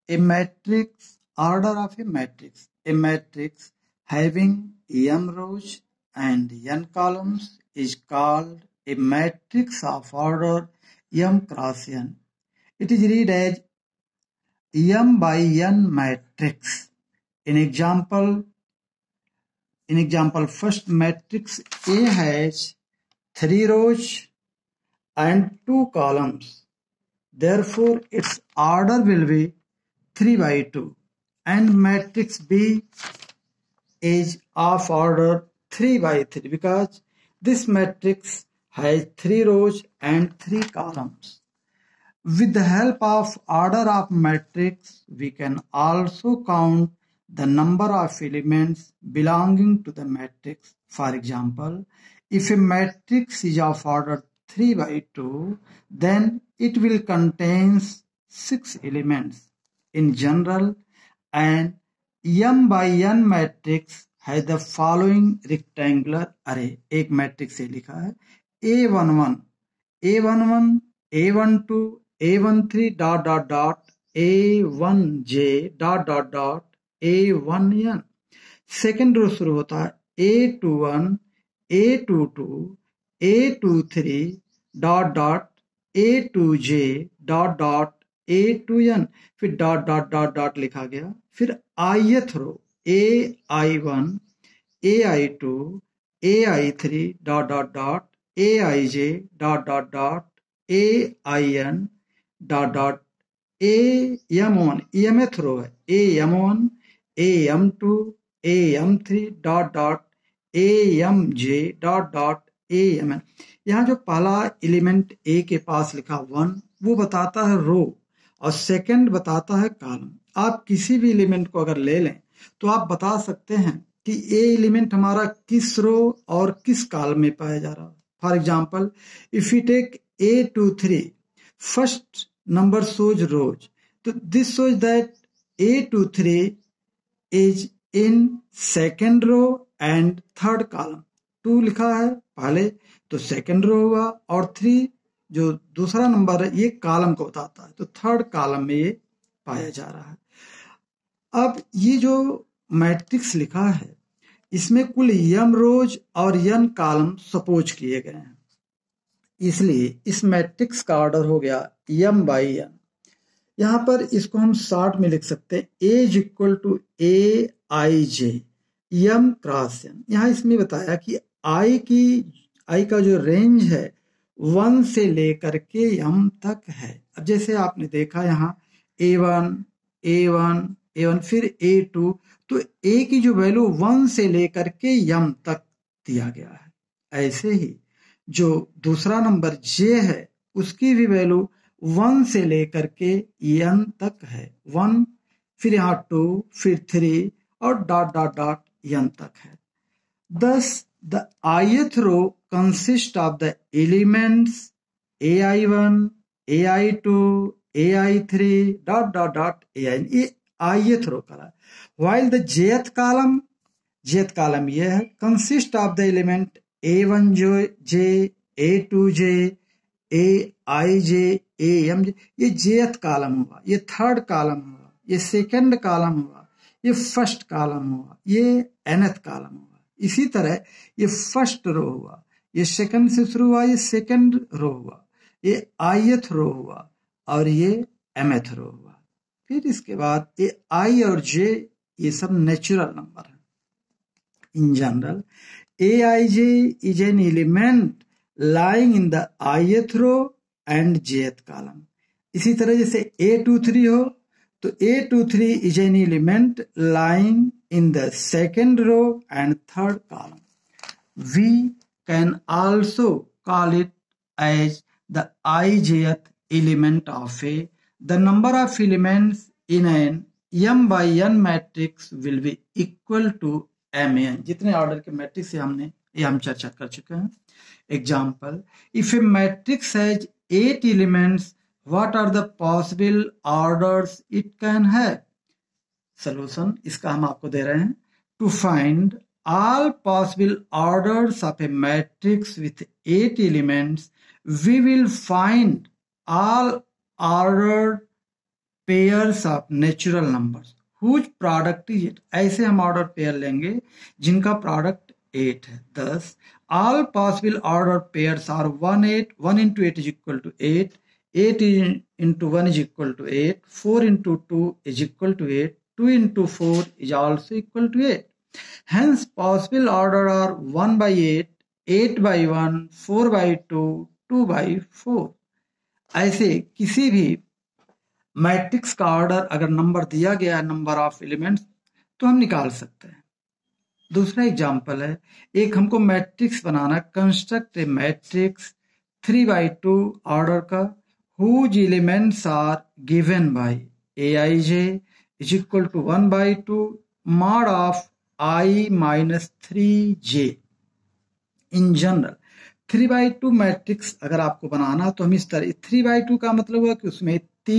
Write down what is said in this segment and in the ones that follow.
A matrix, order of a matrix. A matrix having m rows and n columns is called a matrix of order m cross n. It is read as m by n matrix. In example, first matrix A has 3 rows and 2 columns. Therefore, its order will be 3 by 2. And matrix B is of order 3 by 3 because this matrix has 3 rows and 3 columns. With the help of order of matrix, we can also count the number of elements belonging to the matrix. For example, if a matrix is of order 3 by 2, then it will contain 6 elements. In general, an m by n matrix has the following rectangular array. एक matrix से लिखा है A11, A11, A12, A13 dot dot dot A1J dot dot dot A1N. Second row शुरू होता है A21, A22, A23 dot dot A2J dot dot A2N. फिर dot dot dot dot लिखा गया. फिर ith रो AI1, AI2, AI3 dot dot dot AIJ dot dot dot AIN dot dot AM1, EMth रो है AM1, AM2, AM3 dot dot AMJ dot dot AMN. यहाँ जो पहला element A के पास लिखा 1 वो बताता है रो और सेकंड बताता है कॉलम. आप किसी भी एलिमेंट को अगर ले लें तो आप बता सकते हैं कि ये एलिमेंट हमारा किस रो और किस कॉलम में पाया जा रहा है. For example, if you take A23, first number shows rows. So this shows that A23 is in second row and third column. 2 लिखा है पहले तो सेकंड रो हुआ और 3 जो दूसरा नंबर है ये कॉलम को बताता है तो थर्ड कॉलम में ये पाया जा रहा है. अब ये जो मैट्रिक्स लिखा है इसमें कुल m रोज और n कॉलम सपोज किए गए हैं. इसलिए इस मैट्रिक्स का ऑर्डर हो गया m बाई n. यहाँ पर इसको हम शॉर्ट में लिख सकते हैं A is equal to AIJ m cross n. यहाँ इसमें बताया कि I का जो रेंज है 1 से लेकर के m तक है. अब जैसे आपने देखा यहाँ A1 फिर A2 तो A की जो वैल्यू 1 से लेकर के m तक दिया गया है. ऐसे ही जो दूसरा नंबर J है उसकी भी वैल्यू 1 से लेकर के n तक है. 1 फिर यहाँ 2 फिर 3 और डॉट डॉट डॉट n तक है. Thus the ith row consists of the elements AI1, AI2, AI3 dot dot dot AIN. ये ith row का है. While the jth column ये है consists of the element A1J, A2J, AIJ, AMJ. ये jth column हुआ, ये third column हुआ, ये सेकंड कॉलम हुआ, ये फर्स्ट कॉलम हुआ, ये nth कॉलम हुआ. इसी तरह ये फर्स्ट रो हुआ, ये सेकंड से शुरू हुआ, ये सेकंड रो हुआ, ये ith रो हुआ और ये mth रो हुआ. फिर इसके बाद ये I और J ये सब नेचुरल नंबर है. In general AIJ is an element lying in the ith row and jth column. इसी तरह जैसे A23 हो तो A23 is an element lying in the second row and third column. We can also call it as the ijth element of A. The number of elements in an m by n matrix will be equal to man. जितने order के matrix से हम चर्चा कर चुके हैं. Example, if a matrix has 8 elements, what are the possible orders it can have? Solution इसका हम आपको दे रहे हैं. To find all possible orders of a matrix with 8 elements, we will find all ordered pairs of natural numbers whose product is 8। ऐसे हम order pair लेंगे जिनका product 8 है। thus all possible order pairs are 1 8, 1 into 8 is equal to 8, 8 into 1 is equal to 8, 4 into 2 is equal to 8, 2 into 4 is also equal to 8. Hence possible order are 1 by 8, 8 by 1, 4 by 2, 2 by 4। ऐसे किसी भी matrix का order अगर number दिया गया है, number of elements, तो हम निकाल सकते हैं। दूसरा एग्जांपल है, एक हमको मैट्रिक्स बनाना, कंस्ट्रक्ट ए मैट्रिक्स 3/2 ऑर्डर का whose elements are given by aij is equal to 1/2 mod of I minus 3j। In general 3/2 matrix अगर आपको बनाना तो हम इस तरह, 3/2 का मतलब हुआ कि उसमें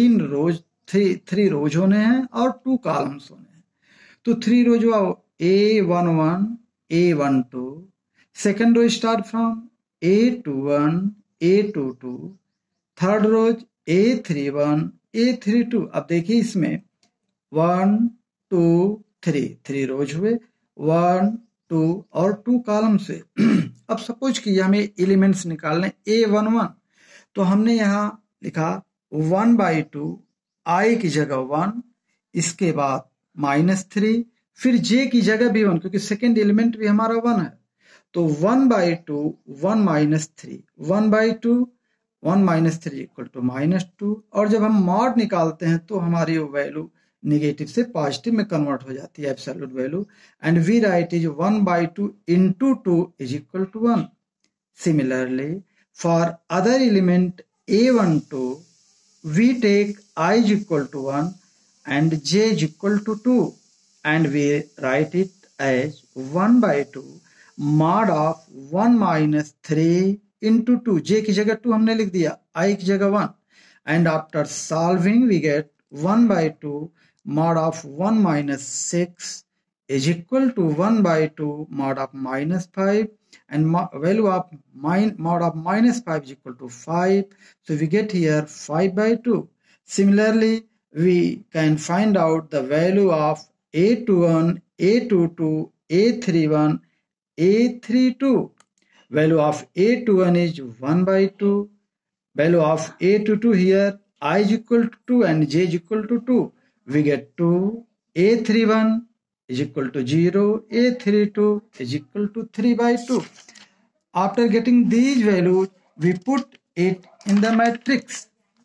3 रोज होने हैं और 2 कॉलम्स होने हैं। तो 3 रोज हुआ A11, A12, second row start from A21, A22, third rows A31, A32। अब देखिए इसमें 1 2 3 रोज हुए, 1 2 और 2 कॉलम से। अब सपोज कि हमें एलिमेंट्स निकालने A11, तो हमने यहाँ लिखा 1/2 I की जगह 1, इसके बाद -3, फिर j की जगह भी 1 क्योंकि सेकेंड एलिमेंट भी हमारा 1 है। तो 1/2 1 -3, 1/2 1 -3 इक्वल टू -2। और जब हम मॉड निकालते हैं तो हमारी वैल्यू निगेटिव से पॉजिटिव में कन्वर्ट हो जाती है, absolute value, and we write is 1/2 into 2 is equal to 1। Similarly, for other element A12, we take I is equal to 1 and j is equal to 2, and we write it as 1/2 mod of 1 minus 3 into 2। j की जगह 2 हमने लिख दिया, I की जगह 1, and after solving we get 1/2 mod of 1 minus 6 is equal to 1/2 mod of -5, and value of mod of -5 is equal to 5. So we get here 5/2. Similarly, we can find out the value of A21, A22, A31, A32. Value of A21 is 1/2. Value of A22 here, I is equal to 2 and j is equal to 2. We get 2. A31 is equal to 0. A32 is equal to 3/2. After getting these values, we put it in the matrix.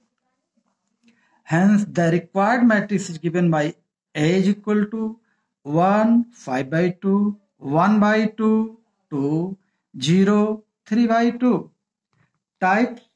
Hence, the required matrix is given by A is equal to 1, 5/2, 1/2, 2, 0, 3/2. Types